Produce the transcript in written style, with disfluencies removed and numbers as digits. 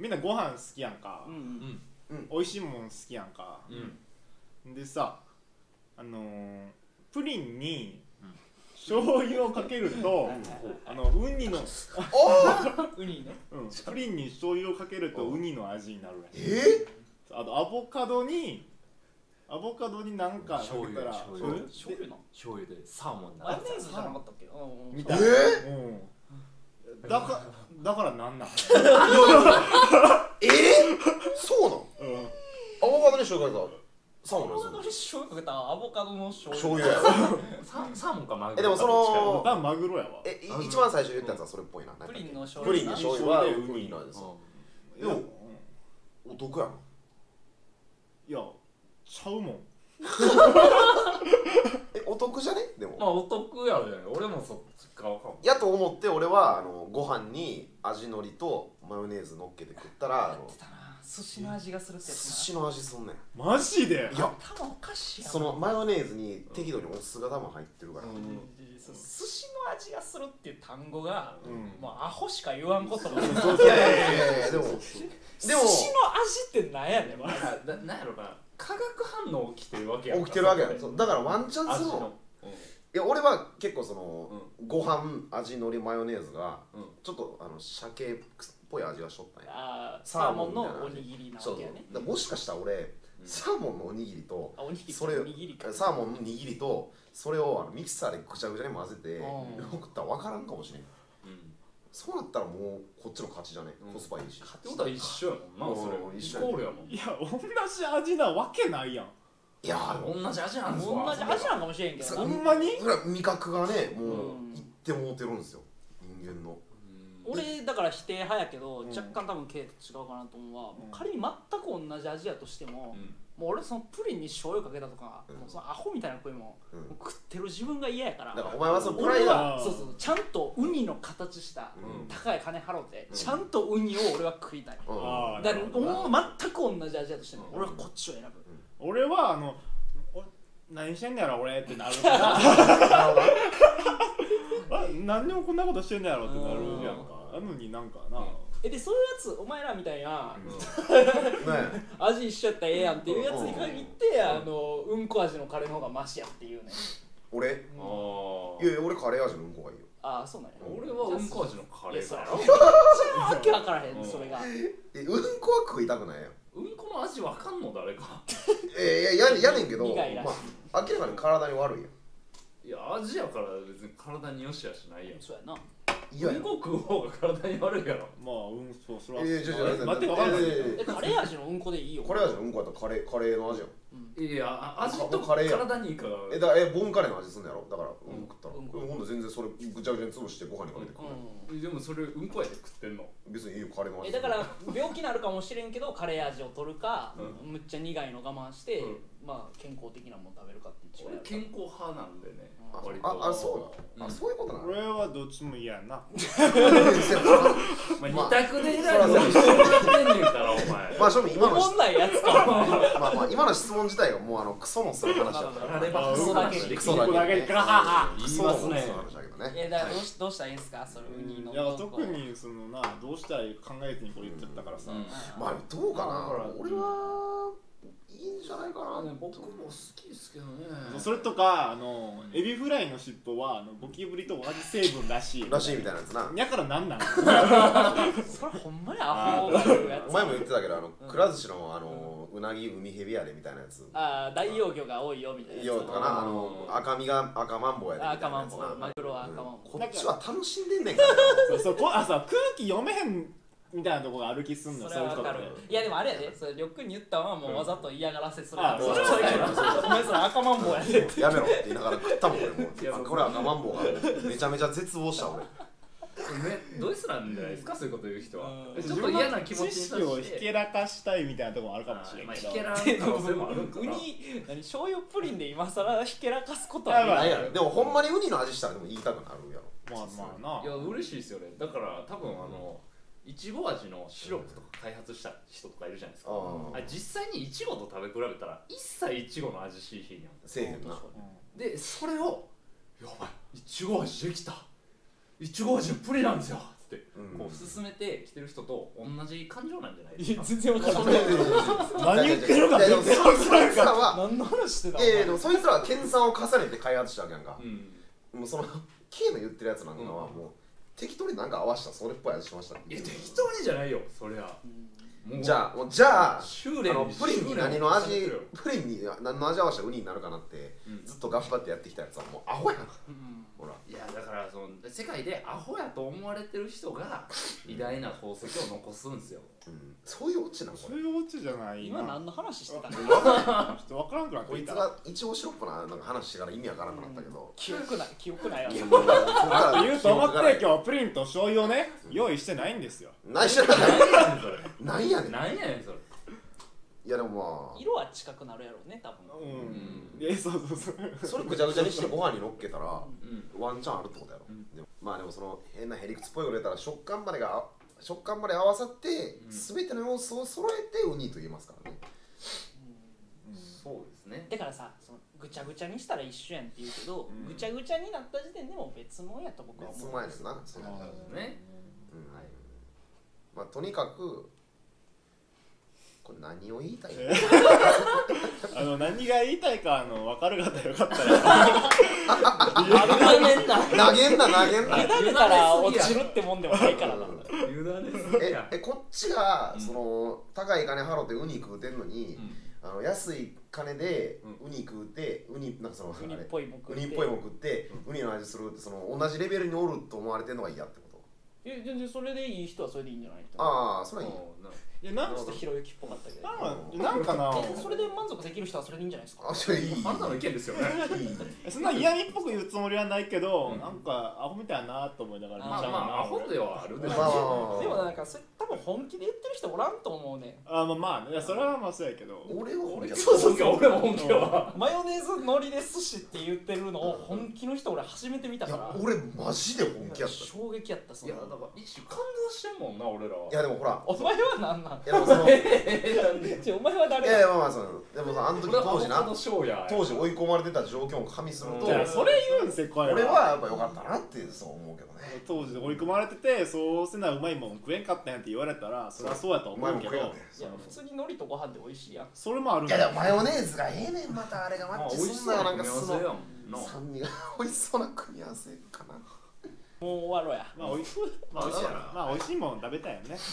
みんなご飯好きやんか、美味しいもん好きやんか、でさプリンに醤油をかけるとウニのウニね、 プリンに醤油をかけるとウニの味になるらしい。あとアボカドに何かかけたら醤油の醤油でサーモンマヨネーズじゃなかったっけ？ みたいな。だからなんなん？ そうなの？アボカドに醤油かけたサーモンのやつ。 アボカドに醤油かけたアボカドの醤醤油。 油や。 サーモンかマグロ。 でもその多分マグロやわ。 一番最初言ったやつはそれっぽいな。 プリンの醤プリン油。 の醤油はウニなんですよ。でもお得やん。 いやちゃうもん。 お得じゃね？でもまあお得やね。俺もそっち側かも。 やと思って俺はご飯に味のりとマヨネーズ乗っけて食ったら寿司の味がするってやつな。 寿司の味すんねん。 マジで？ いや頭おかしいやん。 そのマヨネーズに適度にお酢が多分入ってるから。 寿司の味がするっていう単語がもうアホしか言わんことが。 いやでも寿司の味ってなんやねん。 なんやろな、化学反応起きてるわけやん。 起きてるわけやん。だからワンチャンするの。いや俺は結構そのご飯味のりマヨネーズがちょっと鮭っぽい味がしとったんや。 サーモンのおにぎりなわけやね。 もしかしたら俺サーモンのおにぎりとそれサーモンの握りとそれをミキサーでぐちゃぐちゃに混ぜて送ったら分からんかもしれん。そうなったらもうこっちの勝ちじゃね。コスパいいし。 ってことは一緒やもんな。それイコールやもん。 いや同じ味なわけないやん。 いや同じ味なんです同じ味なんかもしれんけど。 ほんまに？ 味覚がねもういってもうてるんですよ人間の。 俺だから否定派やけど若干多分系と違うかなと思うわ。仮に全く同じ味やとしてももう俺そのプリンに醤油かけたとかそのアホみたいな声も食ってる自分が嫌やから。 だからお前はそのプライドはそうちゃんとウニの形した高い金払うてちゃんとウニを俺は食いたい。だから全く同じ味やとしても俺はこっちを選ぶ。 俺は何してんねやろ俺ってなるから何でもこんなことしてんねやろってなるやんか。なのになんかなでそういうやつお前らみたいな味一緒やったらええやんっていうやつに限ってうんこ味のカレーの方がマシやっていうね。 俺いやいや俺カレー味のうんこがいいよ。 ああそうなんや。 俺はうんこ味のカレーだろ。 わけわからへんそれが。 うんこは食いたくないやん。 うんこの味わかんの誰か。 やねんけど苦いらしい。 明らかに体に悪いやん。 いや味やから別に体によしやしないやん。 そうやな。 うんこ食う方が体に悪いやろ。 まあそうそれは待ってわかんない。 カレー味のうんこでいいよ。 カレー味のうんこやったらカレーの味やん。 いや味と体にいいから。 ボンカレーの味すんのやろ。だからうんこ食ったら今度全然それぐちゃぐちゃに潰してご飯にかけて食う。 でもそれうんこやで食ってんの。 別にいいよカレーの味。 だから病気になるかもしれんけどカレー味を取るかむっちゃ苦いの我慢してまあ健康的なもの食べるかって違う。 俺健康派なんでね。 そういうことなの。 俺はどっちも嫌やな。 二択で選ぶの一緒にやってんねんからお前。 まあ正味今のおもんないやつか。 まあ今の質問自体がもうクソのする話だったから。 クソだけクソだけクソ言いますね。話だけどね。 だからどうしたらいいんすかそれウニの。 いや特にそのなどうしたら考えずにこれ言っちゃったからさ。 まあどうかな。俺はいいんじゃないかな。 僕も好きですけどね。 それとかエビフライの尻尾はゴキブリと同じ成分らしい。 らしいみたいなやつな。 やからなんなん。 それほんまにアホが言うやつ。 お前も言ってたけどくら寿司のうなぎ海ヘビやでみたいなやつ。 大養魚が多いよみたいなやつ。 よとかな赤身が赤マンボウやでみたいなやつな。 マグロは赤マンボウ。 こっちは楽しんでんねんから。 そう空気読めへんみたいなとこが歩きすんの。 それはわかる。いやでもあれやで、それリョックに言ったのはもうわざと嫌がらせする。 それはお前それ赤マンボウやで。 やめろって言いながら食ったもん俺も。これ赤マンボウがめちゃめちゃ絶望した俺。 ドイツなんじゃないですかそういうこと言う人は。ちょっと自分の嫌な気持ちに知識をひけらかしたいみたいなところもあるかもしれないけど。 ひけらかす可能性もあるんかな。 醤油プリンで今更ひけらかすことはないやろ。でもほんまにウニの味したらでも言いたくなるやろ。 まあな。 いや嬉しいですよね。だから多分いちご味のシロップとか開発した人とかいるじゃないですか。実際にいちごと食べ比べたら一切いちごの味しいひんやん。 せえへんな。 でそれをやばいいちご味できたいちご味のプリンなんですよってってこう進めてきてる人と同じ感情なんじゃないですか。 全然分からない何言ってるか全然分からんか何の話してたの。 でもそいつらは研鑽を重ねて開発したわけやんか。もうその K の言ってるやつなんかはもう適当になんか合わせたそれっぽい味しました。 いや適当にじゃないよそりゃ。 じゃあプリンに何の味合わせたウニになるかなってずっと頑張ってやってきたやつはもうアホやん。ほらいやだからその世界でアホやと思われてる人が偉大な功績を残すんですよ。 そういうオチなの。 そういうオチじゃない。 今何の話してたの。 ちょっと分からんくなってこいつがイチゴシロップななんか話してから意味わからなくなったけど。 記憶ないわ。 言うと思って今日プリンと醤油をね用意してないんですよ。 何してないやねん。 何やねんそれ。 いやでもまあ色は近くなるやろうね多分。 そうそれぐちゃぐちゃにしてご飯に乗っけたらワンチャンあるってことやろ。まあでもその変なへりくつっぽいこと言ったら食感まで合わさって全ての要素を揃えてウニと言いますからね。 そうですね。 だからさそのぐちゃぐちゃにしたら一緒やんって言うけどぐちゃぐちゃになった時点でも別物やと僕は思う。 別物やねんな。そうね。 まあとにかくこれ何を言いたい何が言いたいか分かる方よかったら投げんな投げたら落ちるってもんでもないからな。 こっちがその高い金払ってウニ食うてんのに安い金でウニ食うてウニなんかそのウニっぽいもん食ってウニの味するってその同じレベルにおると思われてんのが嫌ってこと。 全然それでいい人はそれでいいんじゃない。 ああそれはいい。 いやなんちょっとひろゆきっぽかったけどなんかなそれで満足できる人はそれでいいんじゃないですか。 あそれいい。 あなたの意見ですよね。 そんな嫌味っぽく言うつもりはないけどなんかアホみたいなと思いながら見ちゃうな。 アホではあるでしょ。でもなんかそれ多分本気で言ってる人おらんと思うね。 まあそれはまあそうやけど俺は本気俺も本気はマヨネーズ海苔で寿司って言ってるのを本気の人俺初めて見たから。 俺マジで本気やった。 衝撃やった。 いやだから一瞬感動してんもんな俺らは。 いやでもほらお前はなんなん。 いやでもそのお前は誰。 いやまあでもさあの時当時追い込まれてた状況を加味するとそれ言うんせこい。 俺はやっぱ良かったなってそう思うけどね。 当時追い込まれててそうせなうまいもん食えんかったんやって言われたらそれはそうやと思うけど。 いや普通に海苔とご飯で美味しいやん。 それもある。 いやでもマヨネーズがええねんまたあれがマッチすんなよなんか酸味が美味しそうな組み合わせかな。 もう終わろうや。 まあ美味しいもん食べたいよね。